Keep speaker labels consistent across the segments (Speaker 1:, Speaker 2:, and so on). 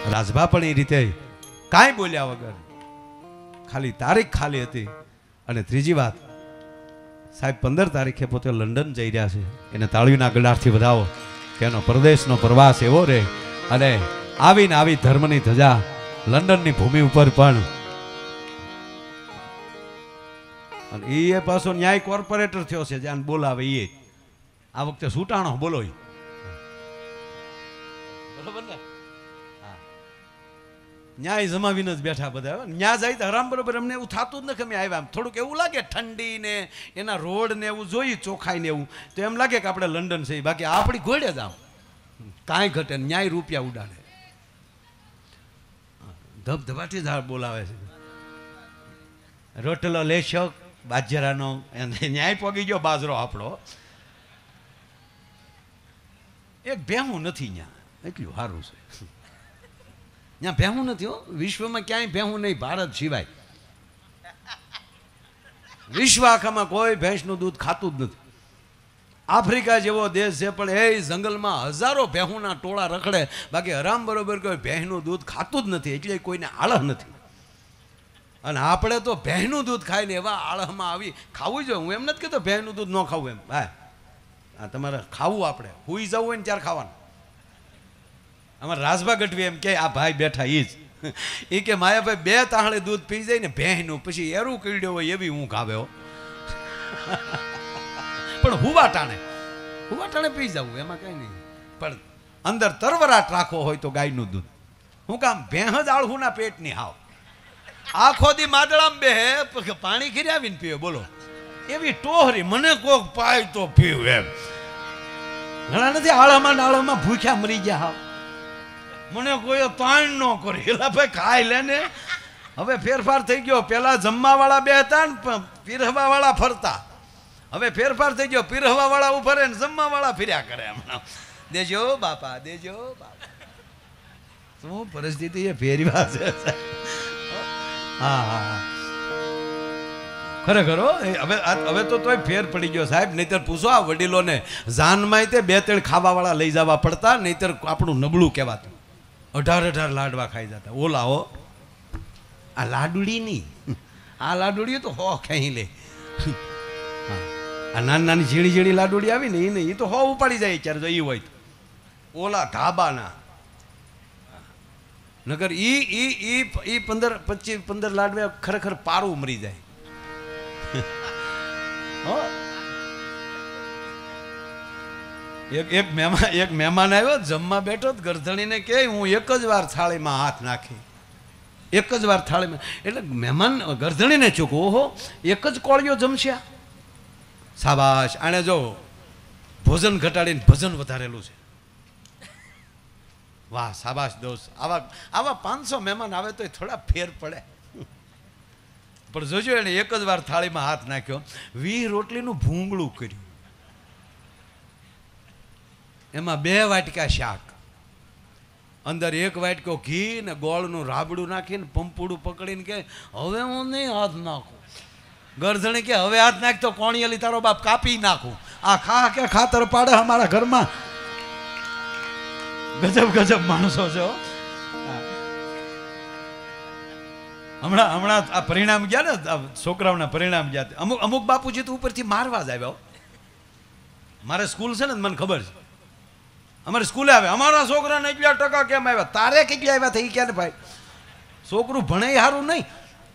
Speaker 1: રાજભા પણ એ રીતે કાંઈ બોલ્યા વગર ખાલી તારીખ ખાલી હતી. અને ત્રીજી વાત, સાહેબ 15 તારીખે પોતે લંડન જઈ રહ્યા છે. એને તાળીના ગડારથી વધાવો કે એનો પરદેશનો પ્રવાસ એવો રહે. અને આવીને આવી ધર્મની ધજા લંડનની ભૂમિ ઉપર પણ. અને એ પાછો ન્યાય કોર્પોરેટર થયો છે, જ્યાં બોલાવે એ આ વખતે સૂટાણો બોલો બરોબર ને. ન્યાય જમાવીને જ બેઠા બધા. ન્યા જાય તો હરામ બરોબર. અમને એવું થતું જ નથી. અમે આવ્યા આમ થોડુંક એવું લાગે, ઠંડી ને એના રોડ ને એવું જોઈ, ચોખાઈ ને એવું, તો એમ લાગે કે આપણે લંડન છે. બાકી આપણી ઘોડે જ આમ કાંઈ ઘટે. ન્યાય રૂપિયા ઉડાડે, ધબધબાટી જ બોલાવે છે. રોટલો લેશો બાજરાનો, એને ન્યાય પોગી ગયો બાજરો આપણો. એક ભેહું નથી ન્યા, એટલું સારું છે. ત્યાં ભેહું નથી હો. વિશ્વમાં ક્યાંય ભેહું નહીં, ભારત સિવાય. વિશ્વ આખામાં કોઈ ભેંસનું દૂધ ખાતું જ નથી. આફ્રિકા જેવો દેશ છે પણ એ જંગલમાં હજારો ભેહુંના ટોળા રખડે. બાકી હરામ બરોબર કોઈ ભેંસનું દૂધ ખાતું જ નથી, એટલે કોઈને આળહ નથી. અને આપણે તો ભેંસનું દૂધ ખાઈને એવા આળહમાં આવી ખાવું જોઈએ. હું એમ નથી કહેતો ભેંસનું દૂધ ન ખાવું એમ. હા, તમારે ખાવું, આપણે હુઈ જવું હોય ને ત્યારે ખાવાનું. અમારે રાજભા ગઢવી એમ કે આ ભાઈ બેઠા એ જ એ કે માયાભાઈ 2 તાહળે દૂધ પી જાય ને ભેંસનું, પછી એરું કીડ્યો હોય એવી ઊંઘ આવે હો. પણ હુવા ટાણે પી જવું એમાં કઈ નહીં. પણ અંદર તરવરાટ રાખવો હોય તો ગાયનું દૂધ. હું કામ ભેંસ જ આળહુના પેટની હાવ આખો દી માદળામાં બેહે, પાણી ખીરાવીને પીવે. બોલો એવી ટોહરી મને કોક પાય તો પીવું એમ. ઘણા નથી આળામાં ભૂખ્યા મરી ગયા હાવ. મને કોઈ તાણ ન કરે. એલા ભાઈ ખાઈ લે ને. હવે ફેરફાર થઈ ગયો. પેલા જમવા વાળા બે હતા ને પીરહવા વાળા ફરતા. હવે ફેરફાર થઈ ગયો. પીરહવા વાળા ઉભરે ને જમવા વાળા ફર્યા કરે. હમણાં દેજો બાપા, દેજો બાપા. શું પરિસ્થિતિ એ ફેરવા છે. હા ખરેખર હવે તો તોય ફેર પડી ગયો સાહેબ. નહીતર પૂછો આ વડીલોને, જાનમાં તે 2-3 ખાવા વાળા લઈ જવા પડતા, નહીતર આપણું નબળું કહેવાતું. 18 લાડવા ખાઈ જતા. ઓલાઓ આ લાડુડી નહીં, આ લાડુડી તો 100 ખેંચી લે. આ નાની ઝીણી લાડુડી આવી ને એ તો 100 ઉપાડી જાય ચાર જો એ હોય તો. ઓલા ધાબાના નગર ઈ 15 લાડવા ખરેખર પારું મરી જાય. એક મહેમાન આવ્યો, જમવા બેઠો, ગરધણીને કે હું એક જ વાર થાળીમાં હાથ નાખી, એક જ વાર થાળીમાં. એટલે મહેમાન ગરધણીને ચૂકો, ઓહો એક જ કોળિયો જમશ્યા. શાબાશ, આણે જો ભોજન ઘટાડીને ભજન વધારેલું છે. વાહ શાબાશ દોસ્ત. આવા 500 મહેમાન આવે તો થોડા ફેર પડે. પણ જોજો એને એક જ વાર થાળીમાં હાથ નાખ્યો, 20 રોટલીનું ભૂંગળું કર્યું. એમાં 2 વાટકા શાક, અંદર 1 વાટકો ઘી ને ગોળનું રાબડું નાખીને પંપુડું પકડીને કે હવે હું નહીં હાથ નાખું. ગરધણી કે હવે હાથ નાખ તો કોણિયલી તારો બાપ કાપી નાખું. આ ખા કે ખાતર પાડે અમારા ઘરમાં. ગજબ માણસો છે. હમણાં આ પરિણામ ગયા ને, છોકરાઓના પરિણામ ગયા. અમુક બાપુજી તો ઉપરથી મારવા જ આવ્યા. મારે સ્કૂલ છે ને મને ખબર છે. અમારી સ્કૂલે આવે, અમારા છોકરાને 11% કેમ આવ્યા, તારે કેટલા આવ્યા થઈ ક્યાં ને ભાઈ. છોકરું ભણે સારું નહીં.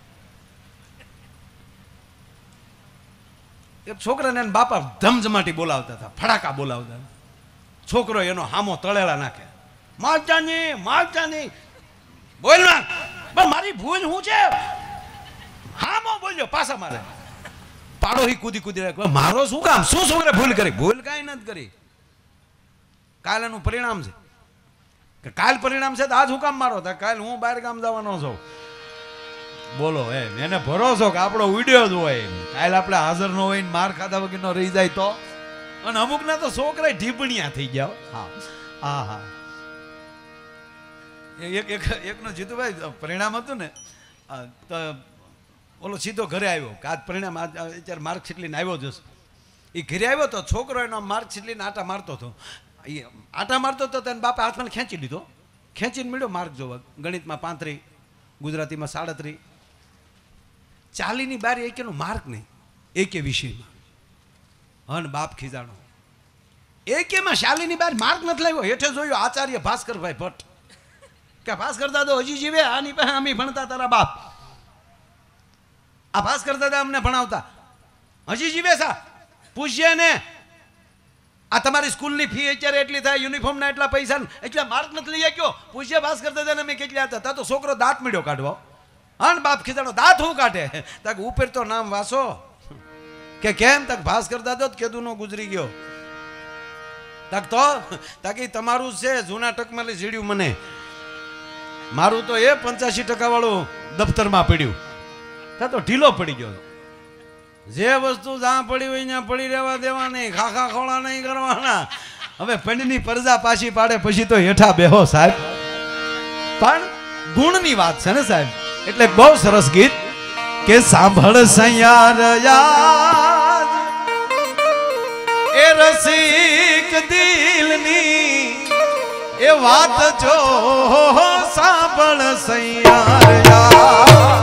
Speaker 1: એક છોકરાને બાપા ધમધમાટી બોલાવતા હતા, ફડાકા બોલાવતા હતા. છોકરો એનો હામો તળેલા નાખે, માચાની બોલ ના, પણ મારી ભૂલ શું છે? હામો બોલ્યો, પાછા મારે પાડો હી કૂદી રાખે. મારો શું કામ? શું છોકરે ભૂલ કરી? ભૂલ કાંઈ નથી કરી. કાલ એનું પરિણામ છે કે કાલ પરિણામ છે તો આજ હું કામ મારો થાય? કાલ હું બહાર ગામ જવાનો છું. બોલો એને ભરોસો કે આપણો વિડીયો જ હોય, કાલ આપણે હાજર ન હોય ને માર ખાધા વગર નો રહી જાય તો. અને અમુકના તો છોકરા ઢીબણિયા થઈ ગયા. હા એકનો જીતુભાઈ પરિણામ હતું ને, તો ઓલો સીધો ઘરે આવ્યો કે આજ પરિણામ અત્યારે માર્કશીટ લઈને આવ્યો જશે. એ ઘરે આવ્યો તો છોકરો એનો માર્કશીટ લઈને આટા મારતો હતો. એ આટા મારતો હતો તેને બાપા હાથમાં ખેંચી લીધો. ખેંચીને મળ્યો માર્ક જોવા, ગણિતમાં 35, ગુજરાતીમાં 37, 40ની બાર એકેનો માર્ક નહીં, એકે વિષયમાં. હન બાપ ખીજાણો, એકેમાં 40ની બાર માર્ક નથી લાવ્યો. હેઠે જોયું આચાર્ય ભાસ્કરભાઈ ભટ્ટ કે ભાસ્કર દાદો હજી જીવે, આની પાસે અમે ભણતા તારા બાપ. આ ભાસ્કર દાદા અમને ભણાવતા, હજી જીવે સા? પૂછીએ ને, આ તમારી સ્કૂલની ફી અત્યારે એટલી થાય, યુનિફોર્મના એટલા પૈસા, એટલા માર્ક નથી લઈ ગયો. પૂછીએ ભાસ્કર દાદાને મેં કેટલા હતા? તો છોકરો દાંત મળ્યો કાઢવા. હા બાપ ખીજાણો, દાંત હું કાઢે? તક ઉપર તો નામ વાસો કે કેમ? તક ભાસ્કર દાદો જ કેદું નો ગુજરી ગયો. તક તો તાકી તમારું છે જૂના ટકમાં ઝીડ્યું મને, મારું તો એ 85% વાળું દફતરમાં પડ્યું. તો ઢીલો પડી ગયો. જે વસ્તુ જ્યાં પડી હોય ત્યાં પડી રહેવા દેવાની, ખાખા ખોળા નહીં કરવાના. હવે પંડની પરજા પાછી પાડે પછી તો હેઠા બેહો સાહેબ. પણ ગુણની વાત છે ને સાહેબ, એટલે બહુ સરસ ગીત કે સાંભળ સૈયાર યાર એ રસિક દિલની એ વાત જો સાંભળ સૈયાર યાર.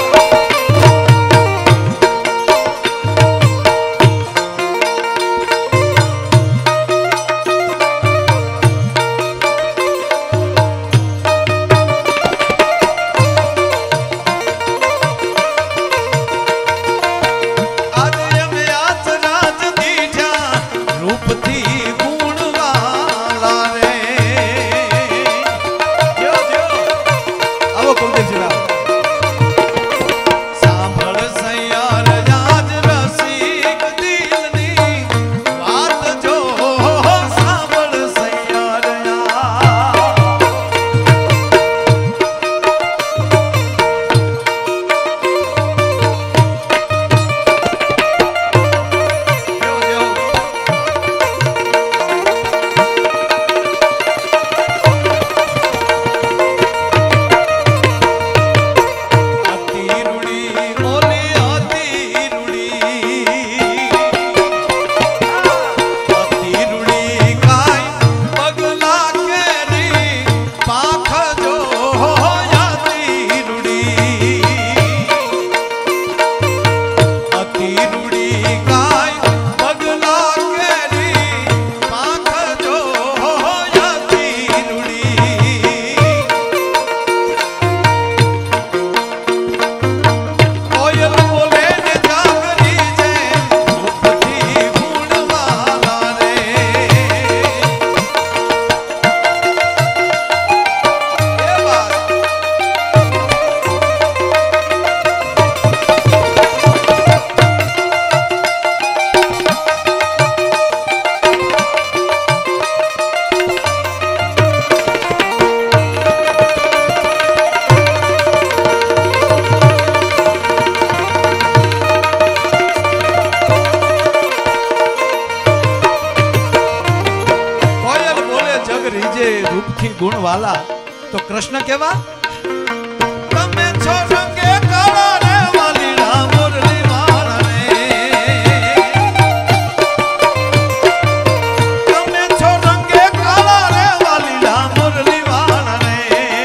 Speaker 1: ગુણવાલા તો કૃષ્ણ કેવા? તમે છો રંગે કાળા રે વાલીડા મુરલી વાળા રે. તમે છો રંગે કાળા રે વાલીડા મુરલી વાળા રે.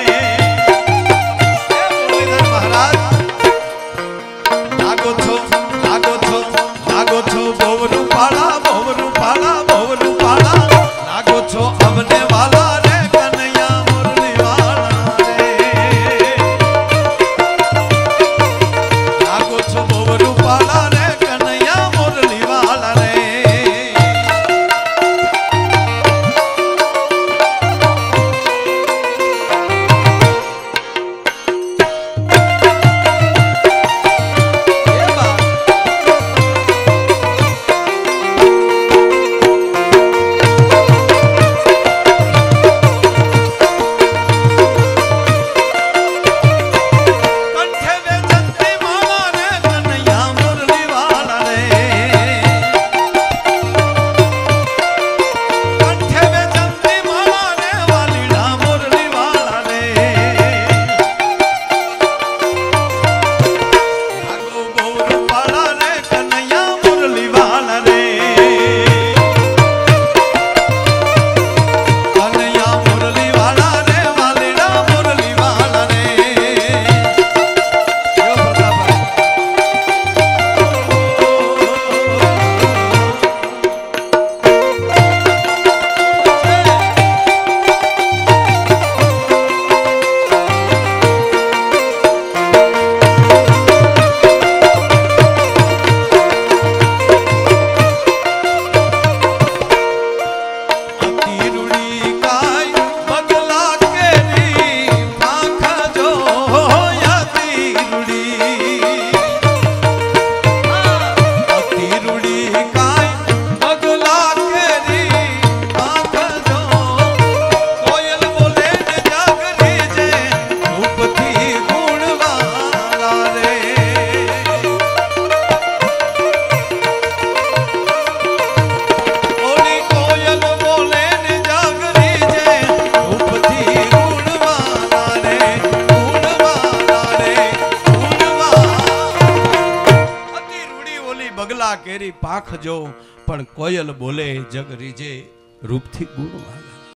Speaker 1: એ મુરલીધર મહારાજ લાગો છો બહુ રૂપાળા લાગો છો અમને વાલા રે. બગલા કેરી પાંખ જો, પણ કોયલ બોલે જગ રીજે રૂપથી ગુણ વાલા.